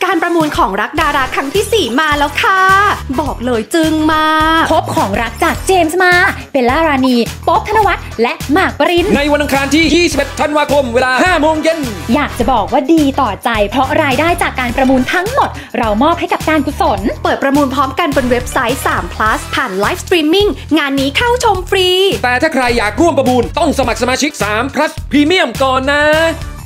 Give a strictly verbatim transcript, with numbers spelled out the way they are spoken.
การประมูลของรักดาราครั้งที่สี่มาแล้วค่ะบอกเลยจึงมากพบของรักจากเจมส์มาเบลล่ารานีโป๊ปธนวัฒน์และหมากปรินในวันอังคารที่ยี่สิบเอ็ดธันวาคมเวลาห้าโมงเย็นอยากจะบอกว่าดีต่อใจเพราะรายได้จากการประมูลทั้งหมดเรามอบให้กับการกุศลเปิดประมูลพร้อมกันบนเว็บไซต์ สาม plus ผ่านไลฟ์สตรีมมิ่งงานนี้เข้าชมฟรีแต่ถ้าใครอยากร่วมประมูลต้องสมัครสมาชิก สาม plus พรีเมียมก่อนนะ